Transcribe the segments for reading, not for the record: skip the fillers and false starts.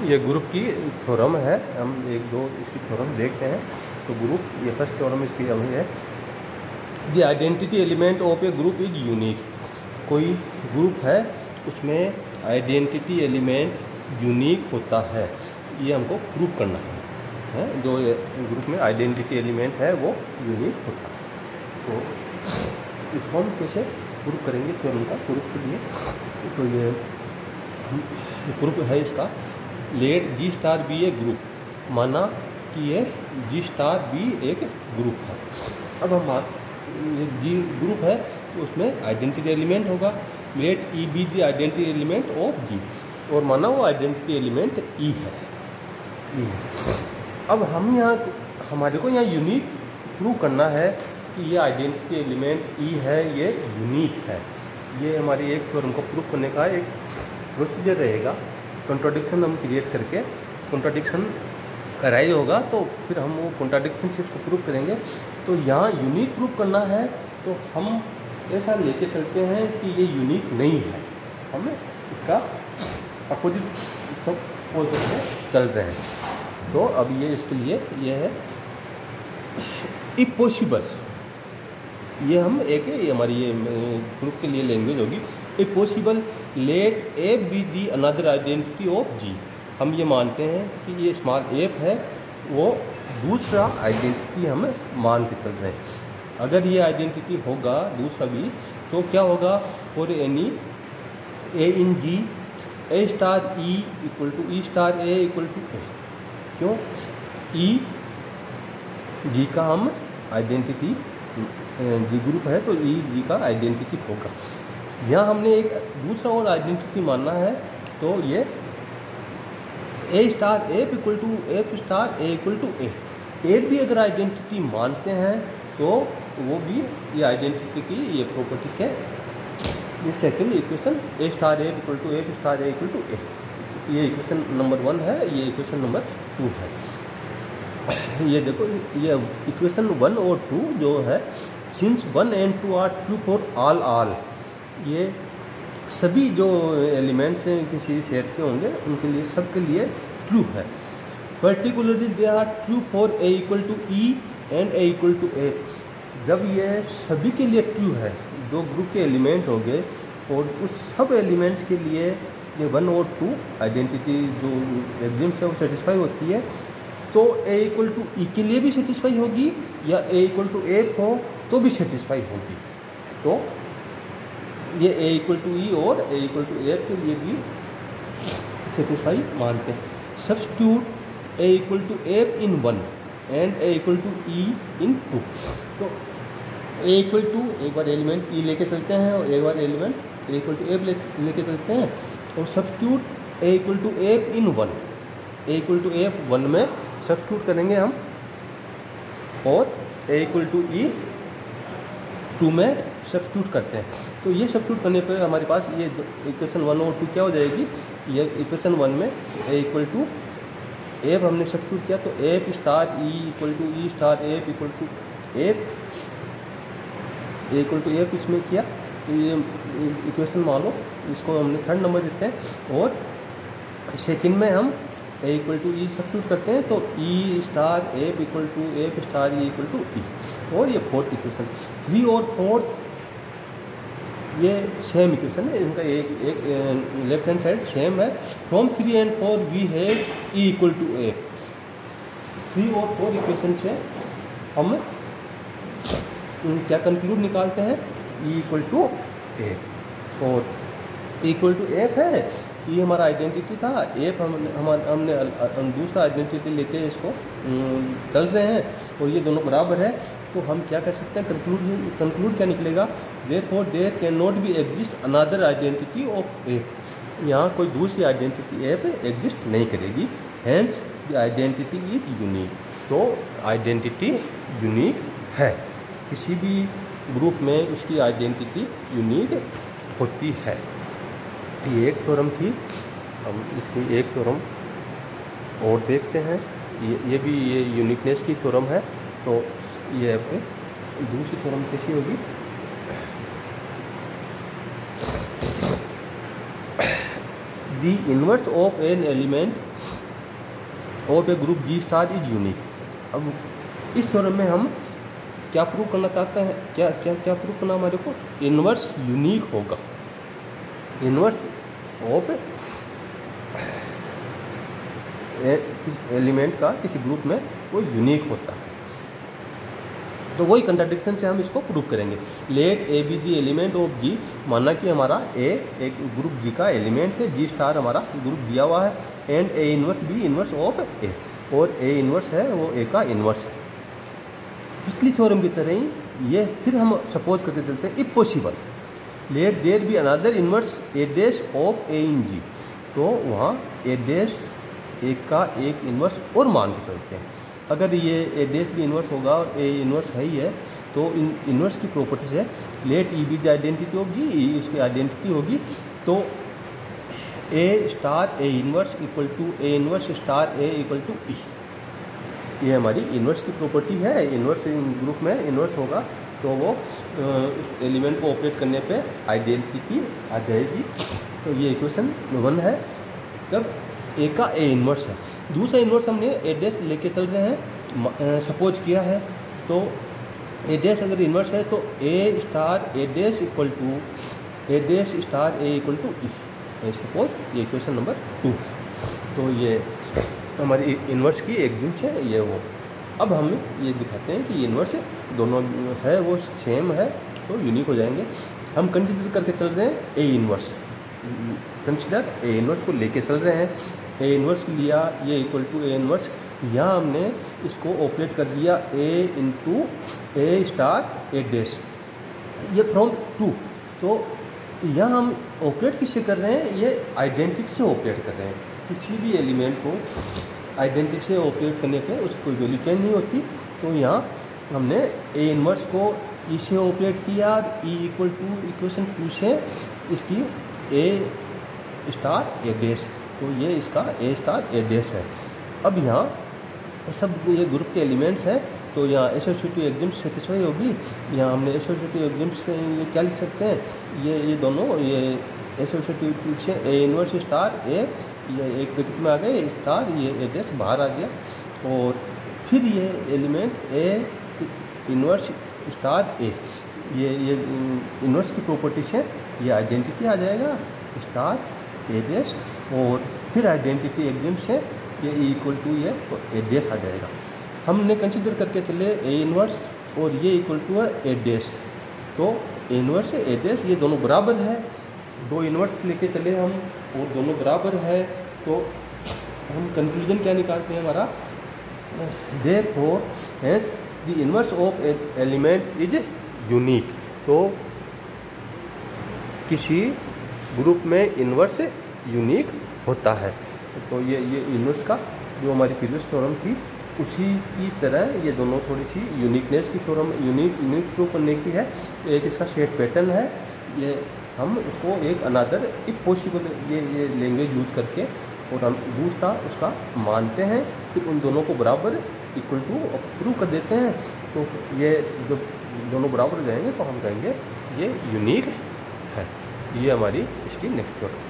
ये ग्रुप की थ्योरम है, हम एक दो इसकी थ्योरम देखते हैं। तो ग्रुप, ये फर्स्ट थ्योरम इसकी हम है, the identity element of a group is unique. कोई ग्रुप है उसमें आइडेंटिटी एलिमेंट यूनिक होता है, ये हमको प्रूव करना है। जो ग्रुप में आइडेंटिटी एलिमेंट है वो यूनिक होता है। तो इसको हम कैसे प्रूव करेंगे थ्योरम का प्रूफ के लिए? तो ये ग्रुप है इसका, let G star be a group, माना कि ये जी स्टार बी एक ग्रुप है। अब हम ये जी ग्रुप है तो उसमें आइडेंटिटी एलिमेंट होगा, let E be the identity element of G, और माना वो आइडेंटिटी एलिमेंट ई है। अब हम यहाँ हमारे को यहाँ यूनिक प्रूव करना है कि ये आइडेंटिटी एलिमेंट ई है, ये यूनिक है। ये हमारी एक थ्योरम को प्रूव करने का एक प्रोसीजर रहेगा। कॉन्ट्राडिक्शन हम क्रिएट करके, कॉन्ट्राडिक्शन अराइज होगा तो फिर हम वो कॉन्ट्राडिक्शन से इसको प्रूव करेंगे। तो यहाँ यूनिक प्रूव करना है तो हम ऐसा लेके चलते हैं कि ये यूनिक नहीं है, हम इसका अपोजिट से चल रहे हैं। तो अब ये इसके लिए ये है इफ पॉसिबल, ये हम एक ये हमारी ये ग्रुप के लिए लैंग्वेज होगी। If possible let A be the another identity of G, हम ये मानते हैं कि ये स्मॉल एफ है वो दूसरा आइडेंटिटी हम मान के चल रहे हैं। अगर ये आइडेंटिटी होगा दूसरा भी तो क्या होगा, for any A in G A star E equal to E star A equal to A. क्यों? ई जी का हम आइडेंटिटी, जी ग्रुप है तो ई जी का आइडेंटिटी होगा। यहाँ हमने एक दूसरा और आइडेंटिटी मानना है, तो ये A star F equal to F star A equal to A. F भी अगर आइडेंटिटी मानते हैं तो वो भी ये आइडेंटिटी की ये प्रॉपर्टी से, ये second equation A star F equal to F star A equal to A, ये इक्वेशन नंबर 1 है, ये इक्वेशन नंबर 2 है। ये देखो ये इक्वेशन 1 और 2 जो है, since 1 and 2 are true for all, ये सभी जो एलिमेंट्स हैं किसी सेट के होंगे उनके लिए, सबके लिए ट्रू है। Particularly they are true for A equal to E and A equal to A. जब ये सभी के लिए ट्रू है, जो ग्रुप के एलिमेंट होंगे और उस सब एलिमेंट्स के लिए ये 1 और 2 आइडेंटिटी जो एग्जिम से वो सेटिस्फाई होती है, तो ए इक्वल टू ई के लिए भी सेटिस्फाई होगी या ए इक्वल टू एफ हो तो भी सेटिस्फाई होगी। तो ये ए इक्वल टू ई और ए इक्वल टू एफ के लिए भी सेटिस्फाई मानते हैं। Substitute A equal to F in 1 and A equal to E in 2। तो ए इक्वल टू एक बार एलिमेंट ई लेके चलते हैं और एक बार element A equal to F लेके चलते हैं, और substitute A equal to F in 1, A equal to F 1 में सब्स्टिट्यूट करेंगे हम, और ए इक्वल टू ई 2 में सब्स्टिट्यूट करते हैं। तो ये सब्स्टिट्यूट करने पर हमारे पास ये इक्वेशन 1 और 2 क्या हो जाएगी, ये इक्वेशन 1 में ए इक्वल टू एफ हमने सब्स्टिट्यूट किया तो F star E equal to E star F equal to F, A equal to F इसमें किया तो ये इक्वेशन मान लो, इसको हमने 3rd नंबर देते हैं। और सेकंड में हम A equal to E substitute करते हैं तो E star F equal to F star E equal to E, और ये 4th इक्वेशन। 3 और 4th ये सेम इक्वेशन है, इनका एक लेफ्ट हैंड साइड सेम है। From 3 and 4 we have E equal to F. 3 और 4 इक्वेशन से हम क्या कंक्लूड निकालते हैं, ई इक्वल टू एफ। और इक्वल टू एफ है, ये हमारा आइडेंटिटी था, एफ हमने दूसरा आइडेंटिटी लेके इसको चल रहे हैं और ये दोनों बराबर है। तो हम क्या कर सकते हैं, कंक्लूड क्या निकलेगा, therefore there can not be exist another identity of F. यहाँ कोई दूसरी आइडेंटिटी एफ एग्जिस्ट नहीं करेगी, hence the identity is unique. तो आइडेंटिटी यूनिक है, किसी भी ग्रुप में उसकी आइडेंटिटी यूनिक होती है। ये एक थ्योरम थी, हम इसकी एक थ्योरम और देखते हैं। ये भी ये यूनिकनेस की थ्योरम है। तो ये आपको दूसरी थ्योरम कैसी होगी, the inverse of an element of a group G star is unique. अब इस थ्योरम में हम क्या प्रूव करना चाहते हैं, क्या क्या क्या प्रूव करना हमारे को, इन्वर्स यूनिक होगा, इन्वर्स ऑफ एलिमेंट का किसी ग्रुप में वो यूनिक होता है। तो वही कंट्राडिक्शन से हम इसको प्रूव करेंगे। Let A be the element of G, माना कि हमारा ए एक ग्रुप जी का एलिमेंट है, जी स्टार हमारा ग्रुप दिया हुआ है, and A inverse be inverse of A, और ए इन्वर्स है वो ए का इन्वर्स है। पिछली थ्योरम की तरह ही ये फिर हम सपोज करके चलते हैं, if possible let there be another inverse A dash of A in G, तो वहाँ ए डैश एक का एक इन्वर्स और मान के चलते हैं। अगर ये ए डैश भी इन्वर्स होगा और ए इन्वर्स है ही है, तो इन इन्वर्स की प्रॉपर्टीज है, let E be the identity of G, E उसकी आइडेंटिटी होगी, तो A star A inverse equal to A inverse star A equal to E, ये हमारी इन्वर्स की प्रॉपर्टी है। इन्वर्स ग्रुप में इन्वर्स होगा तो वो उस एलिमेंट को ऑपरेट करने पे आइडेंटिटी आ जाएगी। तो ये इक्वेशन 1 है, तब ए का ए इन्वर्स है। दूसरा इन्वर्स हमने ए डैश लेके चल रहे हैं, सपोज किया है, तो ए डैश अगर इन्वर्स है तो A star A dash equal to A dash star A equal to E, suppose ये इक्वेशन नंबर 2 है। तो ये हमारी इन्वर्स की एग्जिम्स है ये वो। अब हम ये दिखाते हैं कि इन्वर्स दोनों है वो सेम है, तो यूनिक हो जाएंगे। हम कंसिडर करके चल रहे हैं A inverse, consider A inverse को लेके चल रहे हैं। ए इन्वर्स लिया, ये इक्वल टू ए इन्वर्स, यहाँ हमने इसको ऑपरेट कर दिया A into A star A dash, ये फ्रॉम 2। तो यहाँ हम ऑपरेट किससे कर रहे हैं, ये आइडेंटिटी से ऑपरेट कर रहे हैं। किसी भी एलिमेंट को आइडेंटिटी से ऑपरेट करने पे उसकी कोई वैल्यू चेंज नहीं होती। तो यहाँ हमने ए इन्वर्स को ई से ऑपरेट किया, ई इक्वल टू इक्वेशन 2 से इसकी ए स्टार ए डैश, तो ये इसका ए स्टार ए डैश है। अब यहाँ सब ये ग्रुप के एलिमेंट्स हैं, तो यहाँ एसोसिएटिव एग्जिम्स सेटिस्फाई होगी। यहाँ हमने एसोसिएटिव एग्जिम्स से ये क्या लिख सकते हैं, ये दोनों ये एसोसिएटिव पीछे ए इन्वर्स स्टार ए, ये एक ब्रैकेट में आ गए स्टार, ये ए डैश बाहर आ गया, और फिर ये element A inverse star A, ये इन्वर्स की प्रॉपर्टी से ये आइडेंटिटी आ जाएगा स्टार ए डैश, और फिर आइडेंटिटी एग्जिम से ये इक्वल टू ये तो ए डैश आ जाएगा। हमने कंसिडर करके चले ए इन्वर्स और ये इक्वल टू है ए डैश, तो ए इन्वर्स ए डैश ये दोनों बराबर है। दो इन्वर्स लेके चले हम और दोनों बराबर है, तो हम कंक्लूजन क्या निकालते हैं हमारा, therefore hence the inverse of element is unique. तो किसी ग्रुप में इन्वर्स यूनिक होता है। तो ये इन्वर्स का जो हमारी प्रीवियस थ्योरम थी उसी की तरह ये दोनों थोड़ी सी यूनिकनेस की थ्योरम यूनिक प्रूव करने की है। एक इसका सेट पैटर्न है, ये हम उसको एक अनदर इफ पॉसिबल ये लेंगे यूज करके, और हम दूसरा उसका मानते हैं, फिर उन दोनों को बराबर इक्वल टू प्रूव कर देते हैं। तो ये जब दोनों बराबर हो जाएंगे तो हम कहेंगे ये यूनिक है। ये हमारी इसकी नेक्स्ट थ्योरम।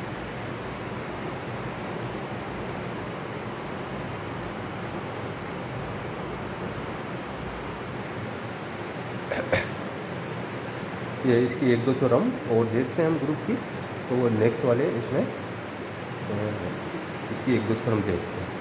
ये इसकी एक दो थ्योरम और देखते हैं हम ग्रुप की, तो वो नेक्स्ट वाले इसमें इसकी एक दो थ्योरम देखते हैं।